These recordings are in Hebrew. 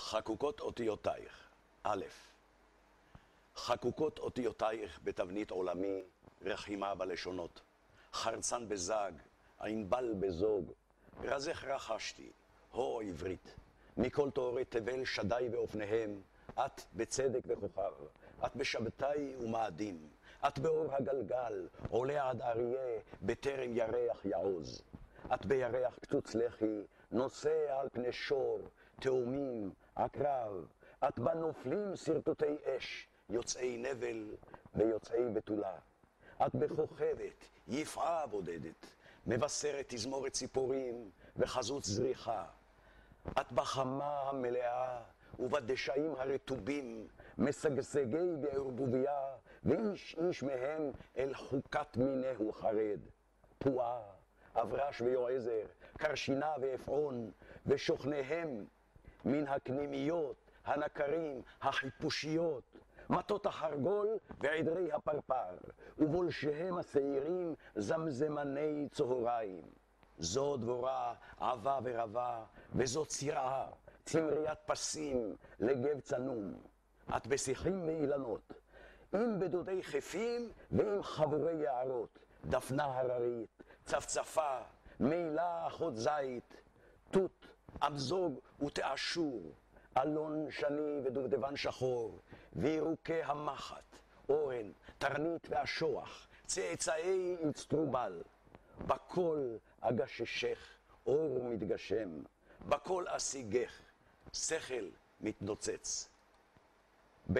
חקוקות אותיותייך. א', חקוקות אותיותייך בתבנית עולמי, רחימה בלשונות, חרצן בזג, ענבל בזוג, רזך רחשתי, הו עברית, מכל תוארי תבל שדי ואופניהם, את בצדק וכוכב, את בשבתאי ומאדים, את באור הגלגל, עולה עד אריה, בטרם ירח יעוז. את בירח קצוץ לחי, נוסע על פני שור, תאומים, עקרב, את בנופלים שרטוטי אש, יוצאי נבל ויוצאי בתולה. את בכוכבת, יפעה בודדת, מבשרת תזמורת ציפורים וחזות זריחה. את בחמה המלאה ובדשאים הרטובים, משגשגי בערבוביה, ואיש איש מהם אל חוקת מינהו חרד. פועה, אברש ויועזר, קרשינה ואפרון, ושוכניהם מן הקנימיות, הנקרים, החיפושיות, מטות החרגול ועדרי הפרפר, ובולשיהם השעירים זמזמני צהריים. זו דבורה עבה ורבה, וזו צירעה, צמריית פסים לגב צנום. את בשיחים ואילנות, עם בדודי חפים ועם חבורי יערות, דפנה הררית, צפצפה, מילה אחות זית, תות, אמזוג ותאשור, אלון שני ודובדבן שחור, וירוקי המחט, אורן, תרנית והשוח, צאצאי אצטרובל. בכל אגששך אור מתגשם, בכל אשיגך שכל מתנוצץ. ב'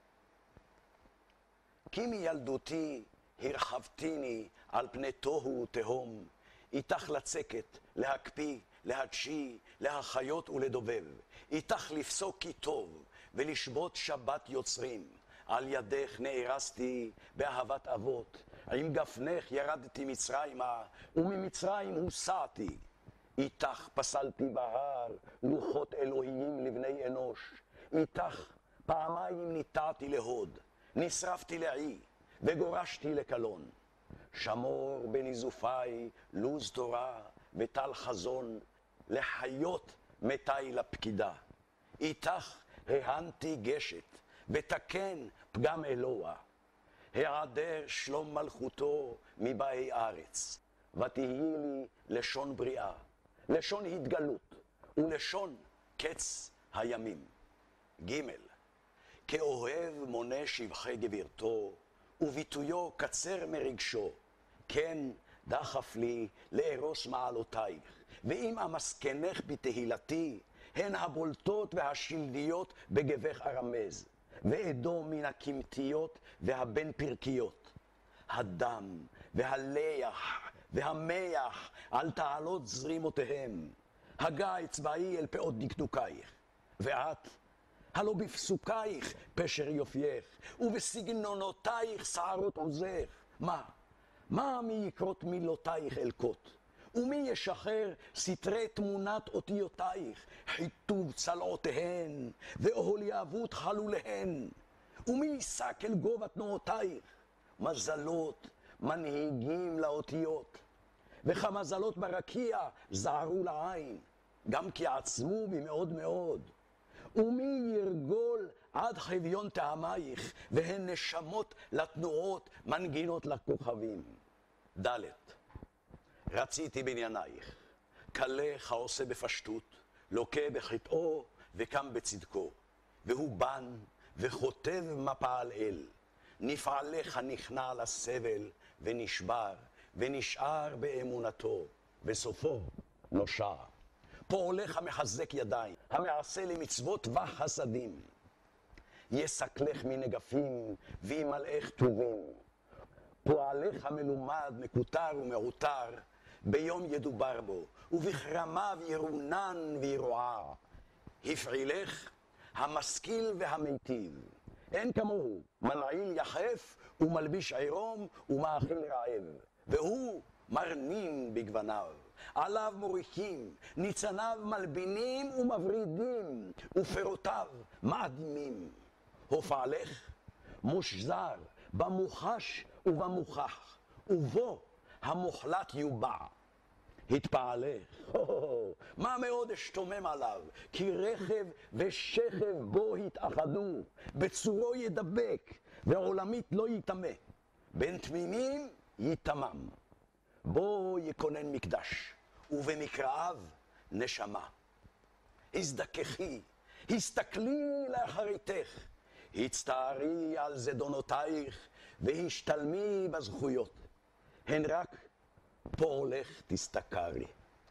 כי מילדותי הרחבתיני על פני תוהו תהום, איתך לצקת, להקפיא, להדשי, להחיות ולדובב, איתך לפסוק כי טוב ולשבות שבת יוצרים. על ידך נארסתי באהבת אבות, עם גפנך ירדתי מצרימה, וממצרים הוסעתי. איתך פסלתי בהר לוחות אלוהיים לבני אנוש, איתך פעמיים ניטעתי להוד, נשרפתי לעי וגורשתי לקלון. שמור בניזופי לוז תורה וטל חזון, לחיות מתי לפקידה. איתך ההנתי גשת ותקן פגם אלוה, העדר שלום מלכותו מבאי ארץ, ותהי לי לשון בריאה, לשון התגלות ולשון קץ הימים. ג' כאוהב מונה שבחי גבירתו, וביטויו קצר מרגשו, כן דחף לי לארוס מעלותייך, ואם אמסכנך בתהילתי, הן הבולטות והשלדיות בגבך הרמז, ועדו מן הקמתיות והבין פרקיות. הדם והליח והמח על תעלות זרימותיהם, הגה אצבעי אל פאות דקדוקייך, ואת הלא בפסוקייך פשר יופייך, ובסגנונותייך שערות עוזך. מה מיקרות מילותייך אלקות? ומי ישחרר סתרי תמונת אותיותייך, חיטוב צלעותיהן ואוהל יאבות חלוליהן? ומי יישק אל גובה תנועותייך? מזלות מנהיגים לאותיות, וכמזלות ברקיע זערו לעין, גם כי עצמו במאוד מאוד. ומי ירגול עד חביון טעמייך, והן נשמות לתנועות מנגינות לכוכבים. ד' רציתי בעניינייך, כלך העושה בפשטות, לוקה בחטאו וקם בצדקו, והוא בן וכותב מפה על אל. נפעלך נכנע לסבל ונשבר, ונשאר באמונתו, בסופו נושע. פועלך מחזק ידיים, המעשה למצוות וחסדים. יסקלך מנגפים וימלאך טובים. פועלך מלומד, מקוטר ומעוטר, ביום ידובר בו, ובכרמיו ירונן וירועע. הפעילך המשכיל והמיטיב, אין כמוהו, מנעיל יחף ומלביש עירום ומאכיל רעב, והוא מרנין בגווניו, עליו מוריקים, ניצניו מלבינים ומברידים, ופירותיו מאדימים. הופעלך מושזר במוחש ובמוכח, ובו המוחלט יובע. התפעלך, מה מאוד אשתומם עליו, כי רכב ושכב בו התאחדו, בצורו ידבק, ועולמית לא יטמא. בין תמימים יטמם, בו יכונן מקדש, ובמקראיו נשמה. הזדככי, הסתכלי לאחריתך, הצטערי על זדונותייך, והשתלמי בזכויות. הן רק פועלך תסתכרי.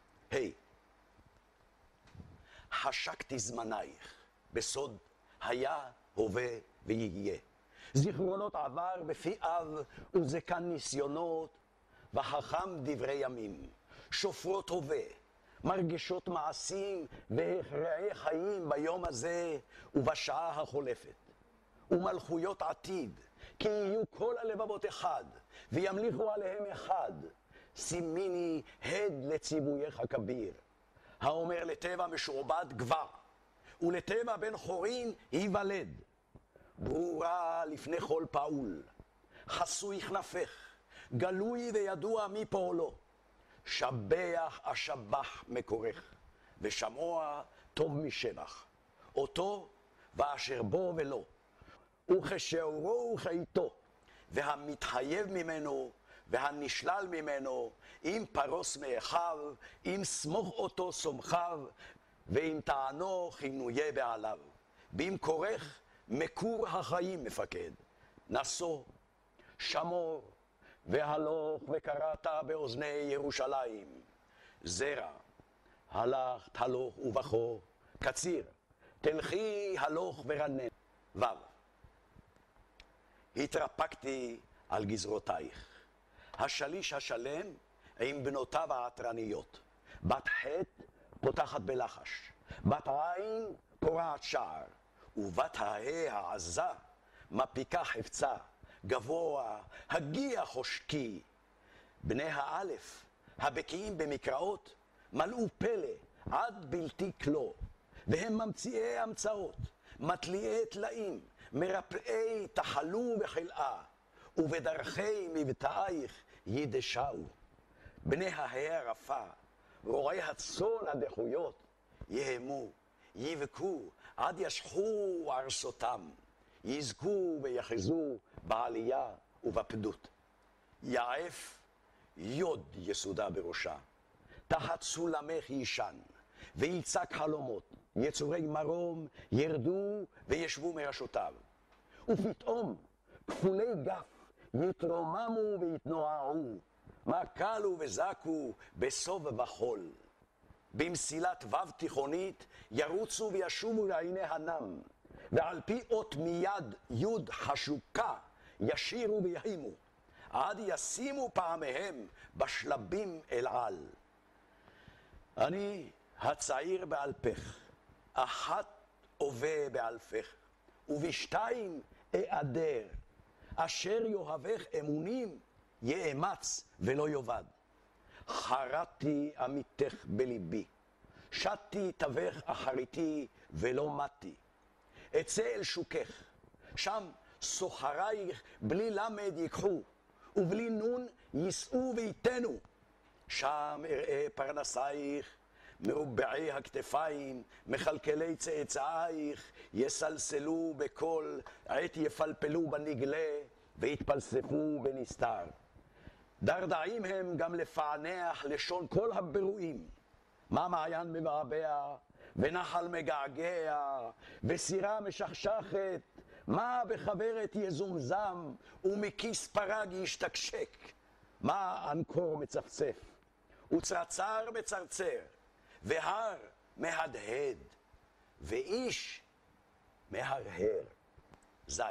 חשקתי זמנייך, בסוד היה, הווה ויהיה. זיכרונות עבר בפי אב, וזקן ניסיונות, וחכם דברי ימים. שופרות הווה, מרגשות מעשים, והכרעי חיים ביום הזה ובשעה החולפת. ומלכויות עתיד, כי יהיו כל הלבבות אחד, וימליכו עליהם אחד. שימיני הד לציווייך הכביר, האומר לטבע משועבד גבר, ולטבע בן חורין ייוולד. ברורה לפני כל פעול, חסוי כנפך, גלוי וידוע מפועלו. שבח אשבח מקורך, ושמוע טוב משבח. אותו ואשר בו ולא, וכשאורו וכאיתו, והמתחייב ממנו והנשלל ממנו, אם פרוס מאחיו, אם סמוך אותו סומכיו, ואם טענו כינויי בעליו. באם כורך מקור החיים מפקד, נסו, שמור, והלוך וקראת באוזני ירושלים. זרע, הלכת הלוך ובכו, קציר, תלכי הלוך ורנן. ו' התרפקתי על גזרותייך. השליש השלם עם בנותיו העטרניות. בת חטא פותחת בלחש, בת עין קורעת שער, ובת ההא העזה מפיקה חפצה, גבוה, הגיע חושקי. בני האלף, הבקיאים במקראות, מלאו פלא עד בלתי כלו, והם ממציאי המצאות, מתליאי תלאים, מרפאי תחלו וחלאה, ובדרכי מבטאייך ידשאו. בני ההא הרפה, רועי הצאן הדחויות, יהמו, יבכו, עד ישחו ארסותם, יזכו ויחזו בעלייה ובפדות. יעף יוד יסודה בראשה, תחת סולמך ישן, ויצק חלומות, יצורי מרום ירדו וישבו מראשותיו. ופתאום כפולי גף יתרוממו ויתנועעו, מקלו וזקו בסוב וחול. במסילת וו תיכונית ירוצו וישובו לעיני הנם, ועל פי אות מיד יוד חשוקה ישירו ויהימו, עד ישימו פעמיהם בשלבים אל על. אני הצעיר באלפך, אחת הווה באלפך, ובשתיים אעדר, אשר יאהבך אמונים יאמץ ולא יאבד. חרתי עמיתך בליבי, שתי תווך אחריתי ולא מתי. אצא אל שוקך, שם סוחרייך בלי למד ייקחו, ובלי נון יישאו ויתנו. שם אראה פרנסייך, מרובעי הכתפיים, מכלכלי צאצאייך, יסלסלו בקול, עת יפלפלו בנגלה, והתפלספו בנסתר. דרדעים הם גם לפענח לשון כל הבירואים. מה מעיין מבעבע, ונחל מגעגע, וסירה משכשכת, מה בחברת יזומזם, ומכיס פרג ישתקשק. מה אנקור מצפצף, וצרצר מצרצר, והר מהדהד, ואיש מהרהר. זי.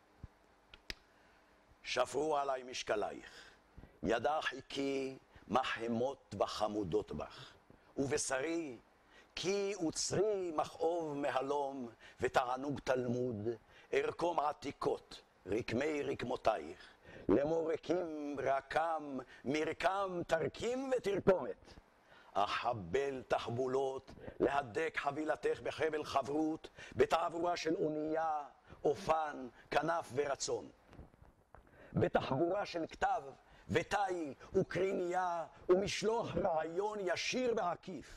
שפרו עלי משקלייך, ידע חיקי מחמות וחמודות בך, ובשרי כי וצרי מכאוב מהלום ותענוג תלמוד, ארקום עתיקות רקמי רקמותייך, לאמור רקים רקם מרקם תרקים ותרקומת. אחבל תחבולות, להדק חבילתך בחבל חברות, בתעבורה של אונייה, אופן, כנף ורצון. בתחבורה של כתב ותאי וקרינייה ומשלוח רעיון ישיר ועקיף.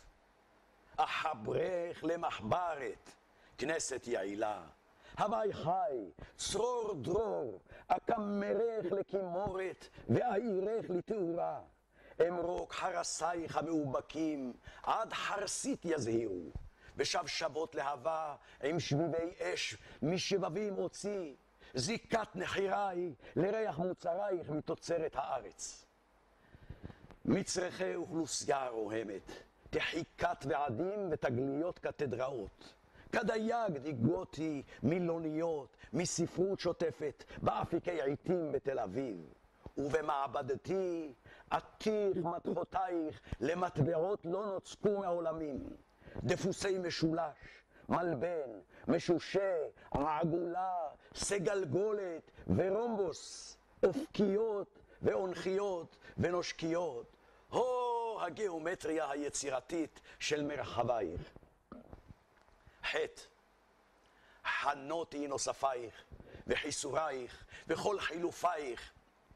אחברך למחברת, כנסת יעילה. הווי חי, צרור דרור, אקמרך לכימורת, ואעירך לתאורה. אמרוק חרסייך המאובקים, עד חרסית יזהירו. ושבשבות להבה, עם שביבי אש, משבבים הוציא. זיקת נחירי, לריח מוצרייך מתוצרת הארץ. מצרכי אוכלוסייה רוהמת, תחיקת ועדים ותגליות קתדראות. כדייג דיגותי מילוניות, מספרות שוטפת, באפיקי עיתים בתל אביב. ובמעבדתי עתיך מתחותייך למטבעות לא נוצקו מעולמים. דפוסי משולש, מלבן, משושה, עגולה, סגלגולת ורומבוס, אופקיות ואונחיות ונושקיות. הו הגיאומטריה היצירתית של מרחבייך. חטא, חנותי נוספייך וחיסורייך וכל חילופייך,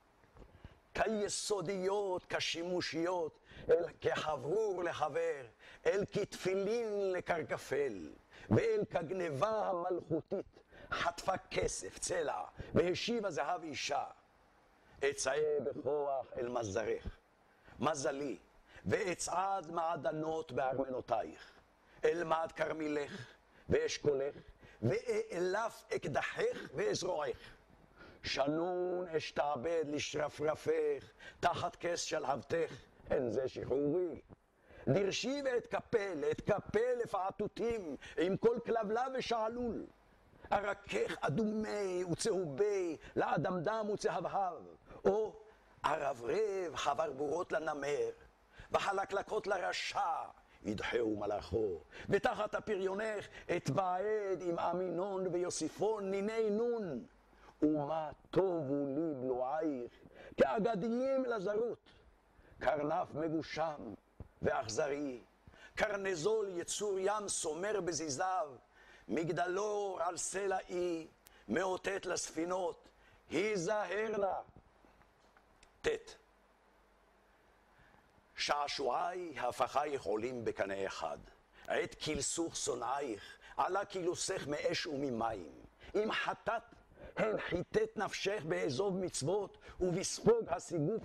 כיסודיות, כשימושיות, כחברור לחבר, אל כתפילין לקרקפל, ואל כגנבה המלכותית, חטפה כסף, צלע, והשיבה זהב אישה. אצאה בכוח אל מזרך, מזלי, ואצעד מעדנות בארמנותייך, אלמד כרמילך ואשכולך, ואלף אקדחך ואזרועך. שנון אשתעבד לשרפרפך, תחת כס שלהבתך, אין זה שחרורי. דרשי ואתקפל לפעטותים, עם כל כלבלב ושעלול. ארכך אדומי וצהובי, לאדמדם וצהבהב, או ערברב חברבורות לנמר, וחלקלקות לרשע, ידחהו מלאכו, ותחת הפריונך אתבעד עם אמינון ויוסיפון ניני נון. ומה טובו לי בלועייך, כאגדיים לזרות, קרנף מגושם ואכזרי, קרנזול יצור ים סומר בזיזיו, מגדלור על סלע אי, מאותת לספינות, היזהר לה. תת. שעשועי הפכייך עולים בקנה אחד, עת כילסוך שונאייך, עלה כילוסך מאש וממים, אם חטאת, הן חיטט נפשך באזוב מצוות, ובספוג הסיגוף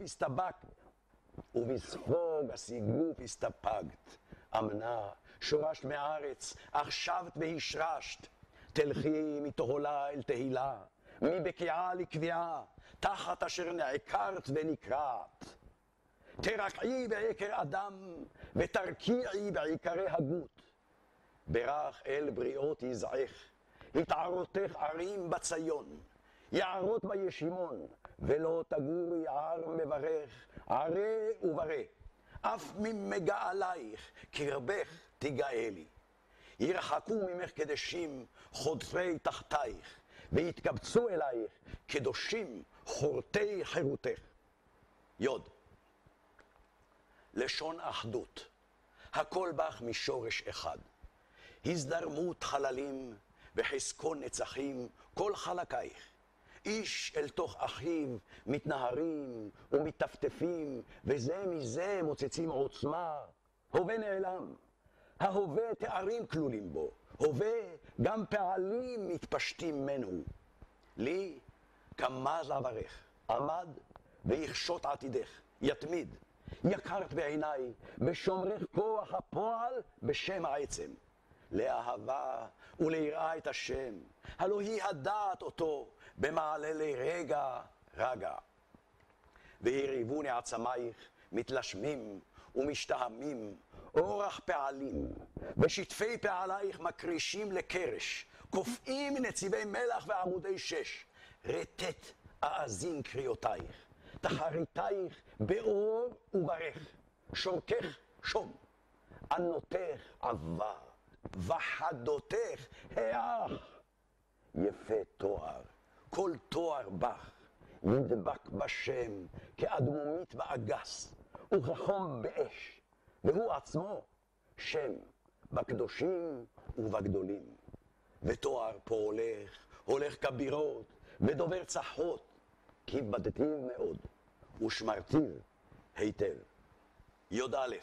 הסתפגת. אמנה, שורשת מארץ, אך שבת והשרשת. תלכי מתהולה אל תהילה, מבקיעה לקביעה, תחת אשר נעקרת ונקרעת. תרקעי בעקר אדם, ותרקיעי בעיקרי הגות. ברך אל בריאות יזעך, התערותך ערים בציון, יערות בישימון, ולא תגור יער מברך, ערי וברה, אף ממגעלייך, קרבך תגאלי. ירחקו ממך קדשים חודפי תחתייך, ויתקבצו אלייך קדושים חורתי חירותך. יוד. לשון אחדות, הכל בך משורש אחד. הזדרמות חללים וחזקון נצחים כל חלקייך. איש אל תוך אחיו מתנהרים ומתטפטפים, וזה מזה מוצצים עוצמה. הווה נעלם, ההווה תארים כלולים בו, הווה גם פעלים מתפשטים ממנו. לי כמה זברך, עמד ויחשוט עתידך, יתמיד. יקרת בעיניי, בשומרך כוח הפועל בשם העצם. לאהבה וליראה את השם, הלא היא הדעת אותו במעללי רגע רגע. והריבוני עצמייך מתלשמים ומשתהמים, אורח פעלים, ושטפי פעלייך מקרישים לקרש, קופאים נציבי מלח ועמודי שש, רטט אאזין קריאותייך, תחריתייך באור וברך, שורכך שום, ענותך עבר, וחדותך היאך. יפה תואר, כל תואר בך, ידבק בשם כאדמומית באגס, וכחום באש, והוא עצמו שם בקדושים ובגדולים. ותואר פה הולך כבירות, ודובר צחות, כי בדתיו מאוד, ושמרתיו היטב. י"א,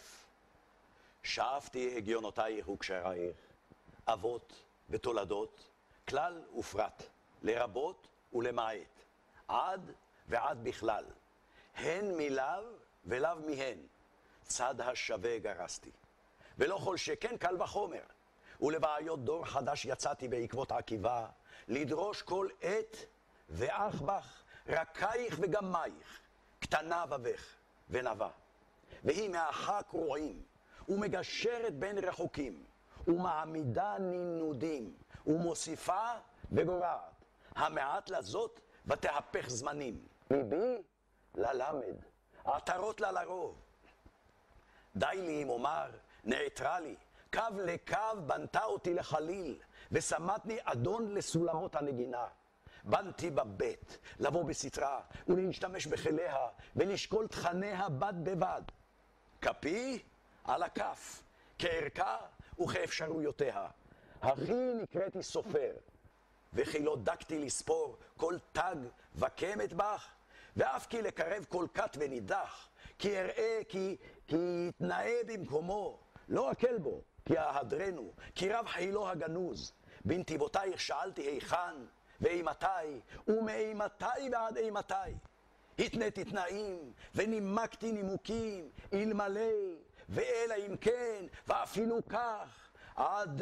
שאפתי הגיונותייך וקשרייך, אבות ותולדות, כלל ופרט, לרבות ולמעט, עד ועד בכלל, הן מלאו ולאו מהן, צד השווה גרסתי. ולא כל שכן קל וחומר, ולבעיות דור חדש יצאתי בעקבות עקיבא, לדרוש כל עת ואח בך, רקייך וגמייך, קטנה ובך ונבה. והיא מאחה קרועים, ומגשרת בין רחוקים, ומעמידה נינודים, ומוסיפה וגורעת, המעט לזאת ותהפך זמנים. ליבי ללמד, עטרות לה לרוב. די לי אם אומר, נעתרה לי, קו לקו בנתה אותי לחליל, ושמתני אדון לסולמות הנגינה. בנתי בבית, לבוא בסתרה, ולהשתמש בכליה, ולשקול תכניה בד בבד. כפי על הכף, כערכה וכאפשרויותיה. הכי נקראתי סופר, וכי לא דקתי לספור כל תג וקמת בך, ואף כי לקרב כל כת ונידח, כי אראה כי יתנאה במקומו, לא אקל בו, כי אהדרנו, כי רב חילו הגנוז. בנתיבותייך שאלתי היכן, ואימתי, ומאימתי ועד אימתי. התניתי תנאים, ונימקתי נימוקים, אלמלא, ואלא אם כן, ואפילו כך, עד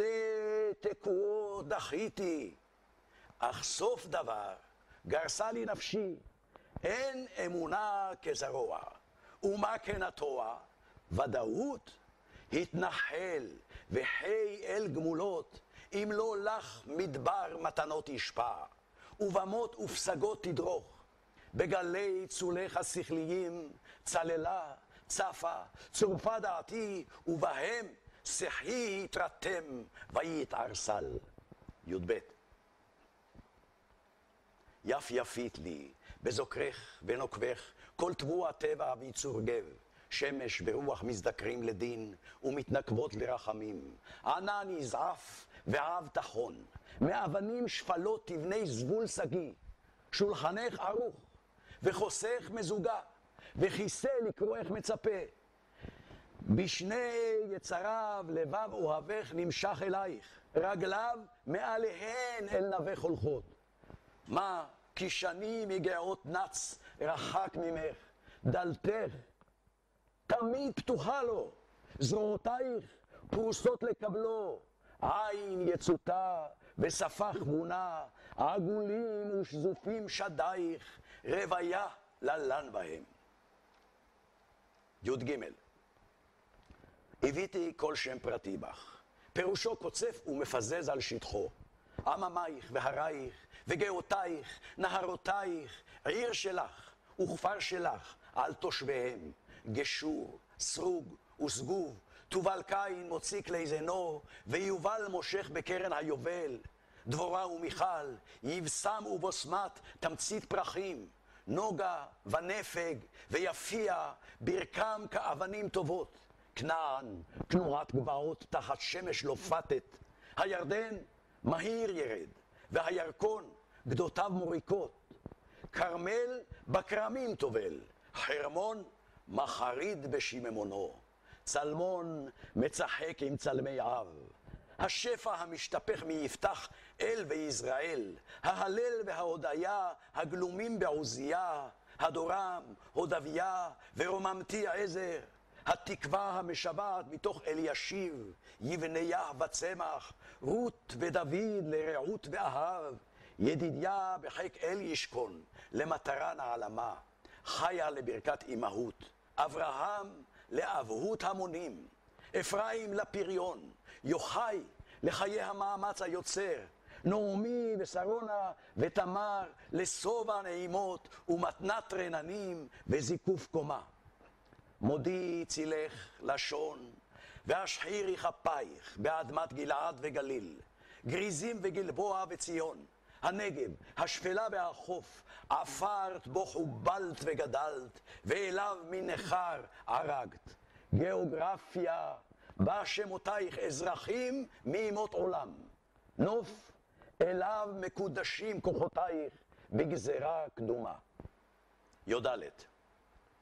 תקוו דחיתי. אך סוף דבר, גרסה לי נפשי, אין אמונה כזרוע, ומה כן התואר? ודאות התנחל, וחי אל גמולות, אם לא לך מדבר מתנות ישפע, ובמות ופסגות תדרוך, בגלי צולך השכליים, צללה, צפה, צורפה דעתי, ובהם שחי יתרתם ויתערסל. י"ב, יפית לי, בזוכרך ונוקבך, כל תבוע טבע ויצור גב, שמש ורוח מזדקרים לדין, ומתנקבות לרחמים. ענן יזעף ועב תחון, מאבנים שפלות תבני זבול סגי, שולחנך ערוך, וחוסך מזוגה, וכיסא לקרואך מצפה. בשני יצריו לבב אוהבך נמשך אלייך, רגליו מעליהן אל נווה חולכות. מה כי שני מגאות נץ רחק ממך, דלתך תמיד פתוחה לו, זרועותייך פרוסות לקבלו, עין יצותה ושפה כבונה, עגולים ושזופים שדייך, רוויה ללן בהם. י"ג, הביתי כל שם פרטי בך, פירושו קוצף ומפזז על שטחו. עממייך והרייך וגאותייך, נהרותייך, עיר שלך וכפר שלך על תושביהם, גשור, סרוג וסגוב, תובל קין מוציא כלי זנו, ויובל מושך בקרן היובל, דבורה ומיכל, יבשם ובוסמת תמצית פרחים, נוגה ונפג ויפיע, ברכם כאבנים טובות. כנען, תנועת גבעות תחת שמש לופתת, הירדן מהיר ירד, והירקון גדותיו מוריקות. כרמל בכרמים טובל, חרמון מחריד בשיממונו. צלמון מצחק עם צלמי אב, השפע המשתפך מיפתח אל ויזרעאל, ההלל וההודיה הגלומים בעוזיה, הדורם, הודביה ורוממתי עזר, התקווה המשבעת מתוך אלישיב, יבניה וצמח, רות ודוד לרעות ואהב, ידידיה בחיק אל ישכון, למטרה נעלמה, חיה לברכת אמהות, אברהם לאבהות המונים, אפרים לפריון, יוחאי לחיי המאמץ היוצר, נעמי ושרונה ותמר לשובע נעימות ומתנת רננים וזיקוף קומה. מודי צילך לשון והשחירי כפייך באדמת גלעד וגליל, גריזים וגלבוע וציון, הנגב, השפלה והחוף, עפרת בו חובלת וגדלת, ואליו מנחר ערגת. גיאוגרפיה, בה שמותייך אזרחים מימות עולם. נוף, אליו מקודשים כוחותייך בגזרה קדומה. י"ד,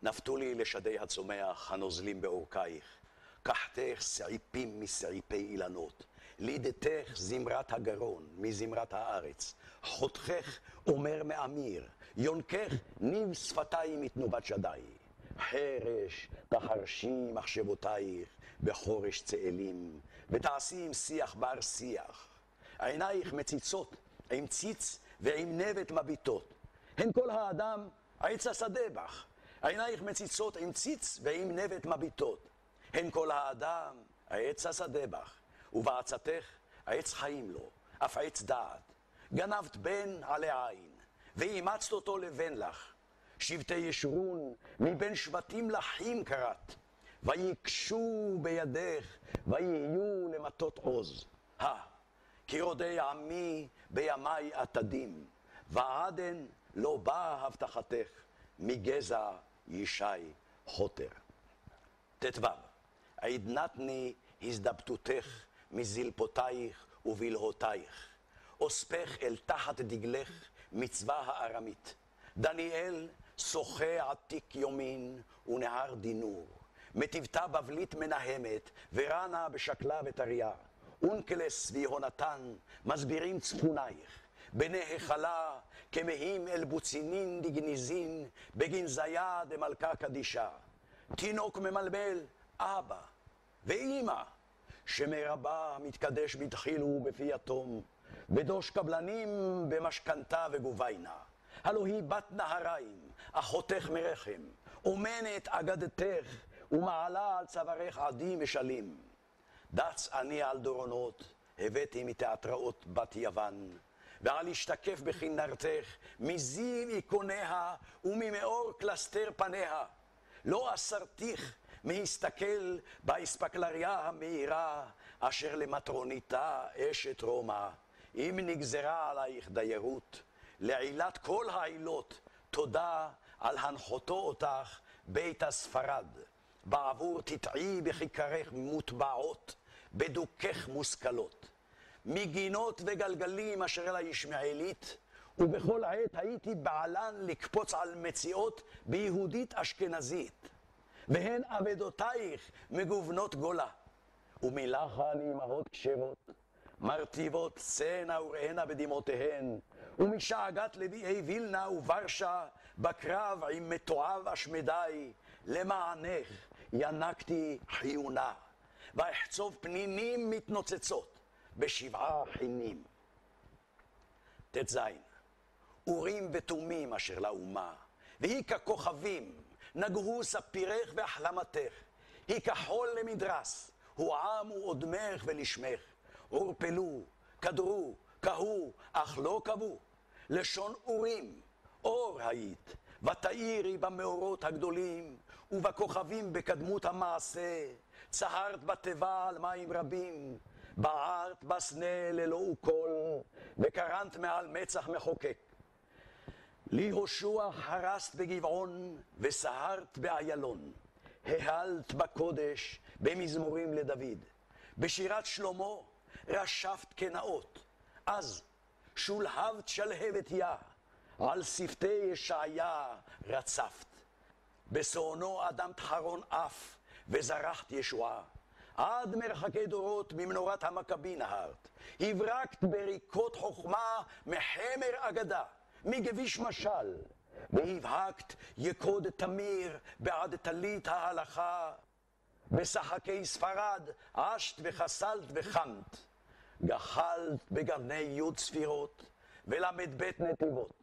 נפתו לי לשדי הצומח הנוזלים באורכייך, קחתך סעיפים מסעיפי אילנות, לידתך זמרת הגרון מזמרת הארץ, חותכך אומר מאמיר, יונקך ניב שפתיים מתנובת שדי. חרש תחרשי מחשבותייך בחורש צאלים, ותעשי עם שיח בר שיח. עינייך מציצות עם ציץ ועם נבט מביטות, הן כל האדם עץ השדה בך. עינייך מציצות עם ציץ ועם נבט מביטות, הן כל האדם עץ השדה בך. ובעצתך עץ חיים לו, אף עץ דעת. גנבת בן עלי עין, ואימצת אותו לבן לך. שבטי ישרון מבין שבטים לחים קראת, ויקשו בידך, ויהיו למטות עוז. כי רודי עמי בימי עתדים, ועדן לא באה הבטחתך, מגזע ישי חוטר. ט"ו. עדנתני הזדבטותך מזלפותייך ובלהותייך, אוספך אל תחת דגלך מצווה הארמית. דניאל שוחה עתיק יומין ונהר דינור, מטבתה בבלית מנהמת ורנה בשקלה וטריה. אונקלס ויהונתן מסבירים צפונייך, בני החלה כמהים אל בוצינין דגניזין, בגנזיה דמלכה קדישה. תינוק ממלבל אבא ואמא, שמרבה מתקדש בתחילו בפי יתום, בדוש קבלנים במשכנתה וגוביינה. הלא היא בת נהריים, אחותך מרחם, אומנת אגדתך, ומעלה על צווארך עדי משלים. דץ אני על דורונות, הבאתי מתיאטראות בת יוון, ועל השתקף בכנרתך, מזיו איקוניה וממאור קלסתר פניה. לא אסרתיך מהסתכל באספקלריה המהירה, אשר למטרוניתה אשת רומא, אם נגזרה עלייך דיירות, לעילת כל העילות, תודה על הנחותו אותך בית הספרד. בעבור תטעי בכיכרך מוטבעות, בדוכך מושכלות. מגינות וגלגלים אשר אל הישמעאלית, ובכל עת הייתי בעלן לקפוץ על מציאות ביהודית אשכנזית. והן אבדותייך מגוונות גולה, ומלחן אמהות קשבות, מרטיבות צנע וראינה בדמעותיהן, ומשעגת לביאי וילנה וברשה, בקרב עם מתועב אשמדי, למענך ינקתי חיונה, ואחצוב פנינים מתנוצצות בשבעה חינים. ט"ז. אורים ותומים אשר לאומה, והיא ככוכבים, נגהו ספירך והחלמתך, היא כחול למדרס, הועמו עודמך ולשמך, עורפלו, קדרו, קהו, אך לא קבו. לשון אורים, אור היית, ותאירי במאורות הגדולים, ובכוכבים בקדמות המעשה, צהרת בתיבה על מים רבים, בערת בסנה ללא אוקול, וקרנת מעל מצח מחוקק. ליהושע חרסת בגבעון, וסהרת באיילון, ההלת בקודש במזמורים לדוד, בשירת שלמה רשפת כנאות, אז שולהבת שלהבת יה, על שפתי ישעיה רצפת. בשעונו אדם תחרון אף, וזרחת ישועה, עד מרחקי דורות ממנורת המכבי נהרת, הברקת בריקות חוכמה מחמר אגדה, מגביש משל, והבהקת יקוד תמיר בעד תלית ההלכה. בשחקי ספרד עשת וחסלת וחמת, גחלת בגרני י' ספירות ול"ב נתיבות,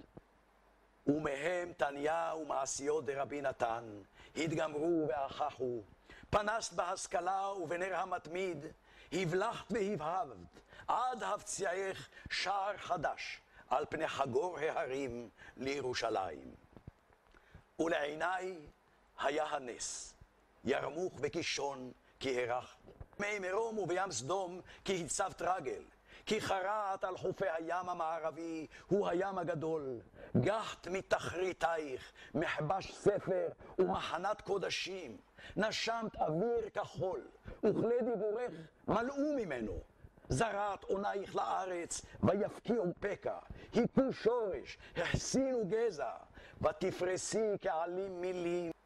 ומהם תניא ומעשיות דרבי נתן התגמרו ואחחו. פנסת בהשכלה ובנר המתמיד, הבלחת והבהבת, עד הפציעך שער חדש על פני חגור ההרים לירושלים. ולעיני היה הנס, ירמוך וקישון כי הרחת, מי מרום ובים סדום כי הצבת רגל, כי חרעת על חופי הים המערבי, הוא הים הגדול. גחת מתחריתייך, מחבש ספר ומחנת קודשים, נשמת אוויר כחול, וכלי דיבורך מלאו ממנו. זרעת עונייך לארץ, ויפקיעו פקע, היכו שורש, החסינו גזע, ותפרסי כעלים מילים.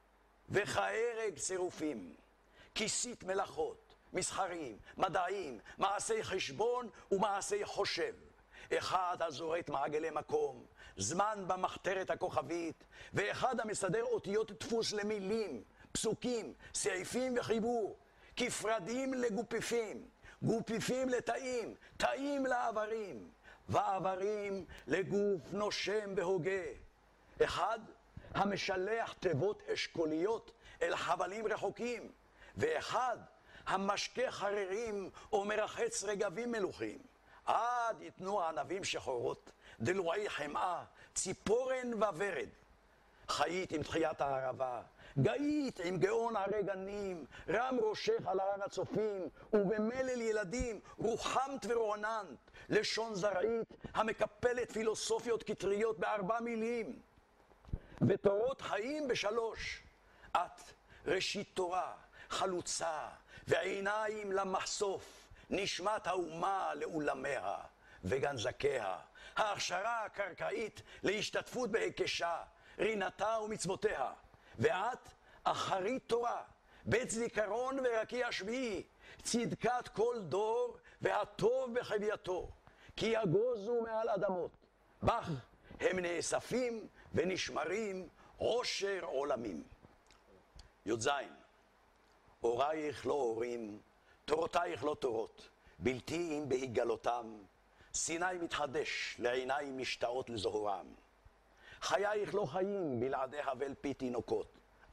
וכהרג צירופים, כיסית מלאכות, מסחרים, מדעים, מעשי חשבון ומעשי חושב. אחד הזורט מעגלי מקום, זמן במחתרת הכוכבית, ואחד המסדר אותיות דפוס למילים, פסוקים, סעיפים וחיבור, כפרדים לגופיפים, גופיפים לתאים, תאים לעברים, ועברים לגוף נושם והוגה. אחד המשלח תיבות אשכוליות אל חבלים רחוקים, ואחד המשקה חררים או מרחץ רגבים מלוכים. עד יתנו ענבים שחורות, דלועי חמאה, ציפורן וורד. חיית עם תחיית הערבה, גאית עם גאון הרי גנים, רם ראשך על הר הצופים, ובמלל ילדים רוחמת ורועננת, לשון זרעית המקפלת פילוסופיות כתריות בארבע מילים, ותורות חיים בשלוש. את ראשית תורה, חלוצה, ועיניים למחשוף, נשמת האומה לאולמיה וגנזקיה, ההכשרה הקרקעית להשתתפות בהיקשה, רינתה ומצוותיה. ואת אחרית תורה, בית זיכרון ורקיע שביעי, צדקת כל דור והטוב בחבייתו, כי יגוזו מעל אדמות, בך הם נאספים ונשמרים עושר עולמים. י"ז אורייך לא אורים, תורותייך לא תורות, בלתי אם בהגלותם, סיני מתחדש לעיניים משתאות לזוהרם. חייך לא חיים בלעדי הבל פי תינוקות,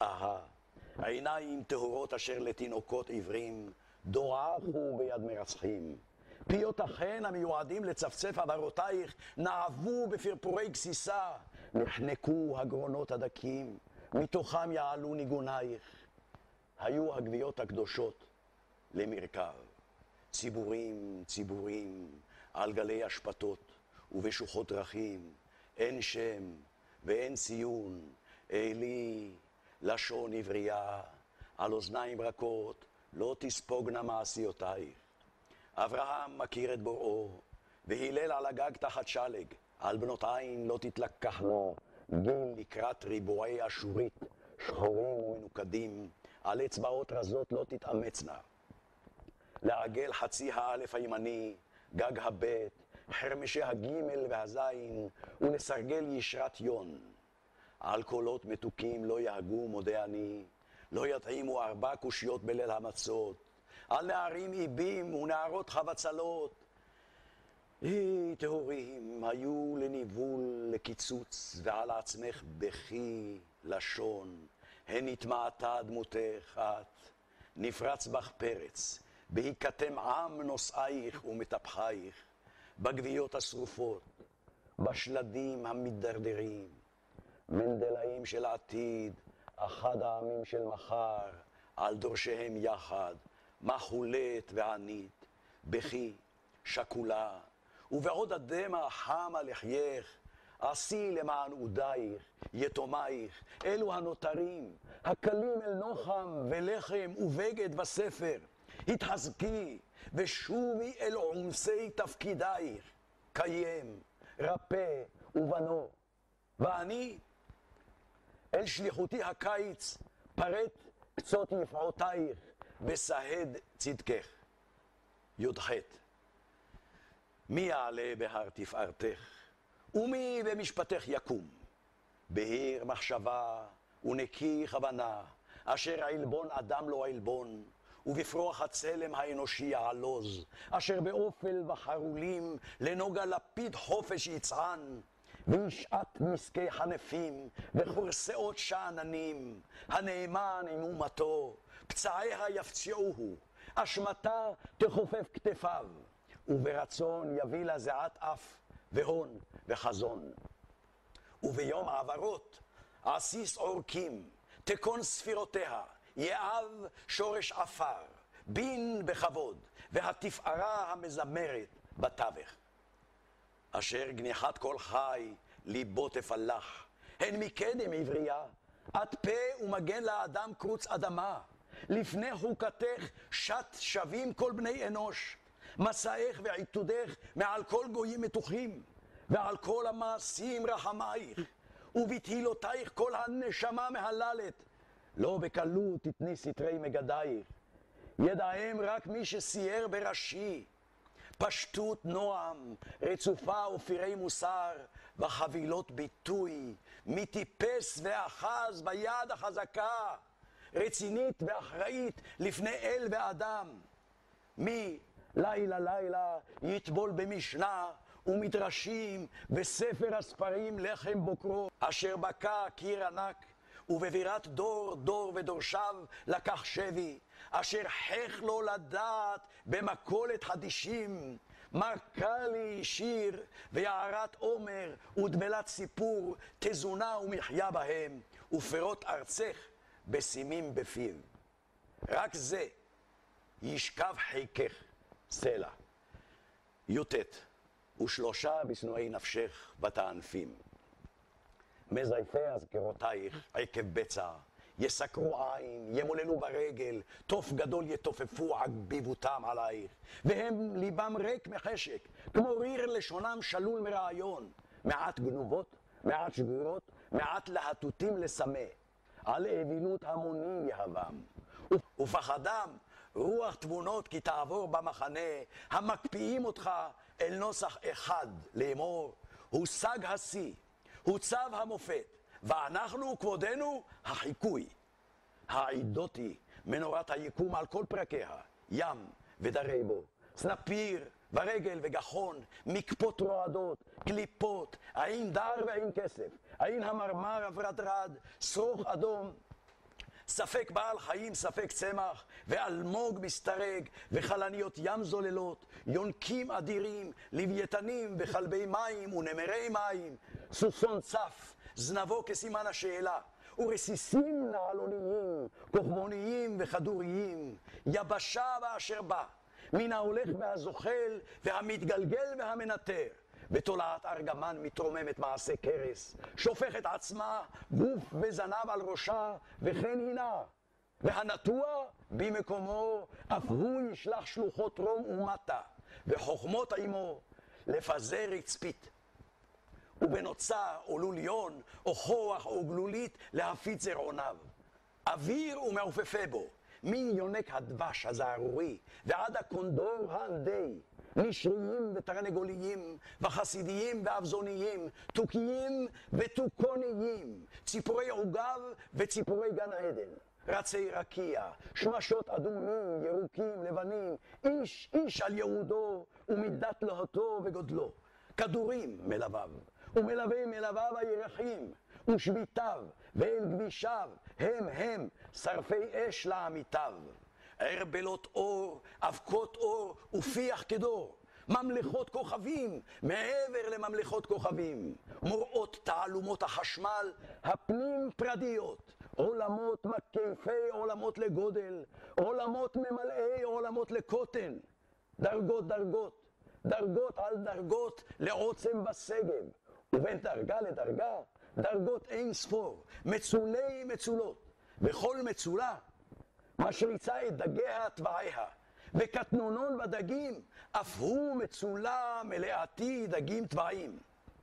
עיניים טהורות אשר לתינוקות עיוורים, דועכו ביד מרצחים. פיותיכן המיועדים לצפצף עברותייך נעבו בפרפורי גסיסה, נחנקו הגרונות הדקים, מתוכם יעלו ניגונייך. היו הגוויות הקדושות למרכב, ציבורים ציבורים על גלי השפטות ובשוחות דרכים, אין שם ואין ציון, אלי לשון עברייה, על אוזניים רכות לא תספוגנה מעשיותייך. אברהם מכיר את בוראו, והילל על הגג תחת שלג, על בנות עין לא תתלקחנו, גיל לקראת ריבועי אשורית, שחורים ומנוקדים, על אצבעות רזות לא תתאמצנה. לעגל חצי האלף הימני, גג הבית, חרמשי הגימל והזין, ולסרגל ישרת יון. על קולות מתוקים לא יהגו מודה אני, לא יטעימו 4 קושיות בליל המצות, על נערים איבים ונערות חבצלות. טהורים היו לניבול לקיצוץ, ועל עצמך בכי לשון, הן התמעטה דמותך את, נפרץ בך פרץ, בהיקתם עם נושאייך ומטפחייך, בגוויות השרופות, בשלדים המתדרדרים, מנדלאים של עתיד, אחד העמים של מחר, על דורשיהם יחד, מחולת וענית, בכי, שקולה, ובעוד הדמע חם על לחייך, עשי למען עודייך, יתומייך, אלו הנותרים, הקלים אל נוחם ולחם ובגד וספר, התחזקי ושובי אל עומסי תפקידייך, קיים, רפא ובנו. ואני אל שליחותי הקיץ פרט קצות יפעותייך וסהד צדקך. י"ח מי יעלה בהר תפארתך ומי במשפטך יקום, בהיר מחשבה ונקי כוונה, אשר עלבון אדם לא עלבון, ובפרוח הצלם האנושי יעלוז, אשר באופל וחרולים לנוגה לפיד חופש יצען, וישעת מסקי חנפים וחורסאות שאננים, הנאמן עם אומתו, פצעיה יפציעוהו, אשמתה תכופף כתפיו, וברצון יביא לה זיעת אף והון וחזון. וביום העברות עסיס עורקים, תקון ספירותיה, יאב שורש עפר, בין בכבוד, והתפארה המזמרת בתווך. אשר גניחת כל חי ליבו תפלח, הן מקדם עברייה, את פה ומגן לאדם קרוץ אדמה, לפני חוקתך שת שווים כל בני אנוש, מסעך ועיתודך מעל כל גויים מתוחים, ועל כל המעשים רחמייך, ובתהילותייך כל הנשמה מהללת, לא בקלות תתני סתרי מגדייך. ידעם רק מי שסייר בראשי. פשטות נועם, רצופה ופירי מוסר, וחבילות ביטוי, מי טיפס ואחז ביד החזקה, רצינית ואחראית לפני אל ואדם. מי לילה לילה יטבול במשנה ומדרשים וספר הספרים לחם בוקרו, אשר בקע קיר ענק, ובבירת דור דור ודורשיו לקח שבי, אשר חך לו לדעת במקולת חדישים, מרקה לי שיר ויערת עומר ודבלת סיפור, תזונה ומחיה בהם, ופירות ארצך בשימים בפיו. רק זה ישכב חיקך סלע. יוטט, ושלושה בשנואי נפשך בתענפים. מזייפי הזכרותייך עקב בצע, יסקרו עין, ימוללו ברגל, תוף גדול יתופפו עגביבותם עלייך, והם ליבם ריק מחשק, כמו ריר לשונם שלול מרעיון, מעט גנובות, מעט שגורות, מעט להטוטים לסמא, על אבילות המונים יהבם, ופחדם רוח תבונות כי תעבור במחנה, המקפיאים אותך אל נוסח אחד לאמור, הושג השיא, הוצב המופת, ואנחנו כבודנו החיקוי. העידותי מנורת היקום על כל פרקיה, ים ודרי בו, סנפיר ורגל וגחון, מקפות רועדות, קליפות, עין דר ועין כסף, עין המרמר הברדרד, שרוך אדום, ספק בעל חיים, ספק צמח, ואלמוג מסתרג, וחלניות ים זוללות, יונקים אדירים, לוויתנים וכלבי מים ונמרי מים, סוסון צף, זנבו כסימן השאלה, ורסיסים נעלוניים, כוכבוניים וכדוריים, יבשה באשר בא, מן ההולך והזוחל, והמתגלגל והמנטר. בתולעת ארגמן מתרוממת מעשה קרס, שופכת עצמה גוף וזנב על ראשה, וכן הינה. והנטוע במקומו, אף הוא ישלח שלוחות רום ומטה, וחוכמות עמו לפזר רצפית. ובנוצה או לוליון, או כוח או גלולית, להפיץ זרעוניו. אוויר ומעופפה בו, מן יונק הדבש הזערורי, ועד הקונדור האנדי, נשריים ותרנגוליים, וחסידיים ואבזוניים, תוכיים ותוכוניים, ציפורי עוגב וציפורי גן עדן, רצי רקיע, שמשות אדומים, ירוקים, לבנים, איש איש על יהודו, ומידת להטו וגודלו, כדורים מלוויו, ומלווי מלוויו הירחים, ושביתיו ואל גבישיו, הם שרפי אש לעמיתיו. ערבלות אור, אבקות אור ופיח כדור, ממלכות כוכבים מעבר לממלכות כוכבים, מוראות תעלומות החשמל, הפנים פרדיות, עולמות מקיפי עולמות לגודל, עולמות ממלאי עולמות לקוטן, דרגות דרגות, דרגות על דרגות לעוצם בסגב, ובין דרגה לדרגה דרגות אין ספור, מצולי מצולות, וכל מצולה משריצה את דגיה טבעיה, וקטנונון בדגים, אף הוא מצולה מלאתי דגים טבעים.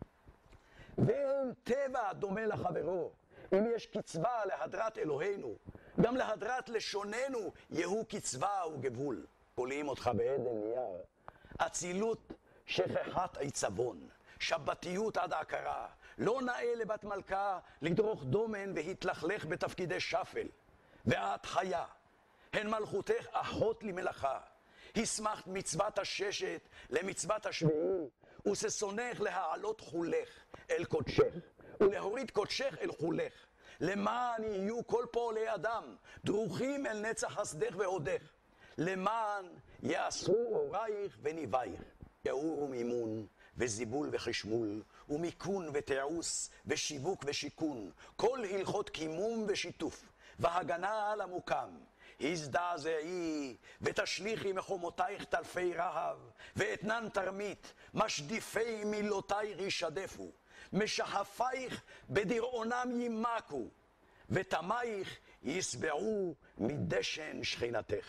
ואין טבע דומה לחברו, אם יש קצבה להדרת אלוהינו, גם להדרת לשוננו יהוא קצבה וגבול. קולים אותך בעדן נייר, אצילות שכחת עיצבון, שבתיות עד ההכרה, לא נאה לבת מלכה לדרוך דומן והתלכלך בתפקידי שפל, ואת חיה, הן מלכותך אחות למלאכה, הסמכת מצוות הששת למצוות השביעי, וששונך להעלות חולך אל קודשך, ולהוריד קודשך אל חולך, למען יהיו כל פועלי אדם דרוכים אל נצח חסדך והודך, למען יעשו אורייך וניבייך, יאור ומימון וזיבול וחשמול, ומיקון ותיעוש ושיווק ושיכון, כל הלכות קימום ושיתוף, והגנה על המוקם. הזדעזעי ותשליכי מחומותייך טלפי רהב, ואתנן תרמית, משדיפי מילותייך ישדפו, משחפייך בדרעונם ימקו, ותמייך יסבעו מדשן שכינתך.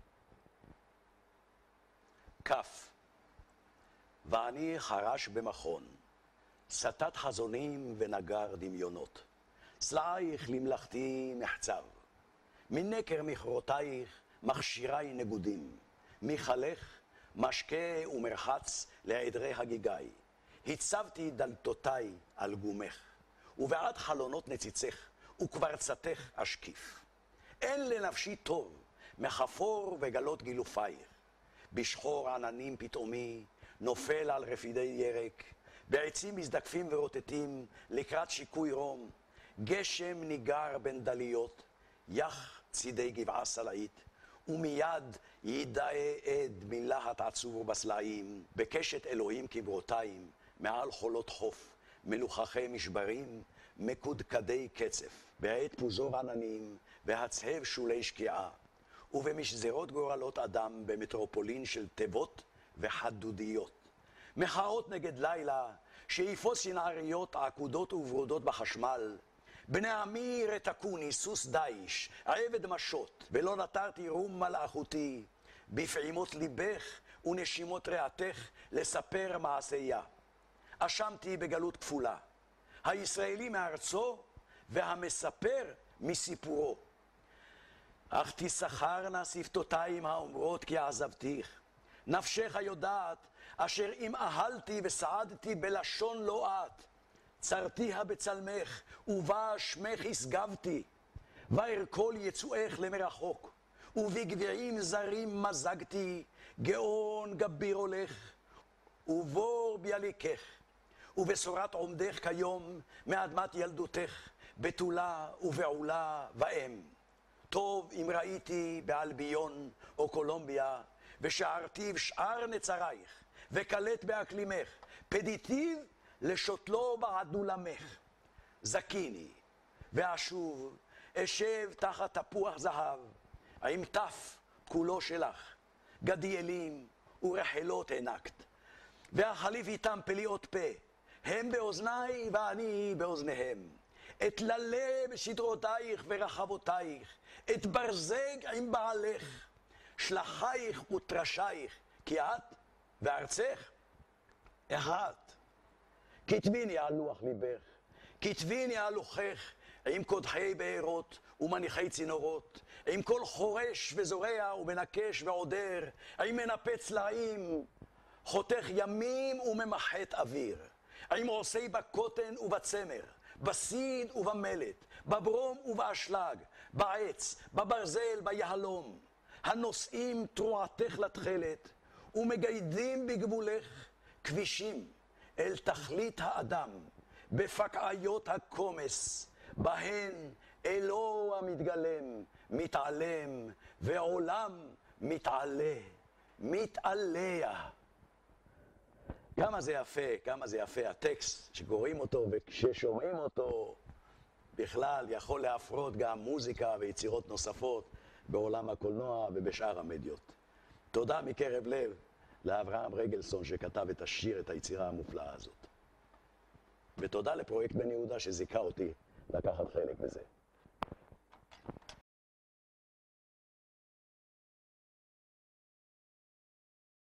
כף, ואני חרש במכון, סטת חזונים ונגר דמיונות, צלעייך למלאכתי מחצב, מנקר מכרותייך מכשירי נגודים, מחלך משקה ומרחץ לעדרי הגיגי. הצבתי דלתותיי על גומך, ובעד חלונות נציצך וקברצתך אשקיף. אין לנפשי טוב מחפור וגלות גילופייך. בשחור עננים פתאומי נופל על רפידי ירק, בעצים מזדקפים ורוטטים לקראת שיקוי רום, גשם ניגר בין דליות, יח צידי גבעה סלעית, ומיד ידעה עד מלהט עצור בסלעים, בקשת אלוהים כברותיים, מעל חולות חוף, מלוכחי משברים, מקודקדי קצף, בעת פוזור עננים, והצהב שולי שקיעה, ובמשזרות גורלות אדם במטרופולין של תיבות וחדודיות. מחאות נגד לילה, שאיפות סנעריות עקודות וברודות בחשמל, בני עמי רתקוני, סוס דיש, עבד משות, ולא נתרתי רום מלאכותי, בפעימות ליבך ונשימות רעתך לספר מעשייה. אשמתי בגלות כפולה, הישראלי מארצו והמספר מסיפורו. אך תשכרנה שפתותיים האומרות כי עזבתיך, נפשך יודעת אשר אם אהלתי וסעדתי בלשון לא את, צרתיה בצלמך ובה שמך הסגבתי, וארקול יצואך למרחוק, ובגביעים זרים מזגתי, גאון גביר הולך, ובור ביאליקך, ובשורת עומדך כיום מאדמת ילדותך, בתולה ובעולה ואם. טוב אם ראיתי באלביון או קולומביה, ושערתיו שאר נצרייך, וקלט באקלימך, פדיתיו לשותלו בעדולמך. זקיני, ואשוב, אשב תחת תפוח זהב, עם תף כולו שלך, גדי אלים ורחלות הענקת, ואחליף איתם פליאות פה, הם באוזניי ואני באוזניהם. אתללה בסדרותייך ורחבותייך, את ברזג עם בעלך, שלחייך ותרשייך, כי את וארצך אחת. כתביני על לוח ליבך, כתביני על לוחך, עם קודחי בארות ומניחי צינורות, עם כל חורש וזורע ומנקש ועודר, עם מנפץ צלעים, חותך ימים וממחט אוויר, עם עושי בקוטן ובצמר, בסיד ובמלט, בברום ובאשלג, בעץ, בברזל, ביהלום, הנושאים תרועתך לתכלת, ומגיידים בגבולך כבישים אל תכלית האדם, בפקעיות הקומס, בהן אלוה המתגלם, מתעלם, ועולם מתעלה, מתעליה. כמה זה יפה, כמה זה יפה הטקסט שקוראים אותו וכששומעים אותו בכלל יכול להפרות גם מוזיקה ויצירות נוספות בעולם הקולנוע ובשאר המדיות. תודה מקרב לב לאברהם רגלסון שכתב את השיר, את היצירה המופלאה הזאת. ותודה לפרויקט בן יהודה שזיכה אותי לקחת חלק בזה.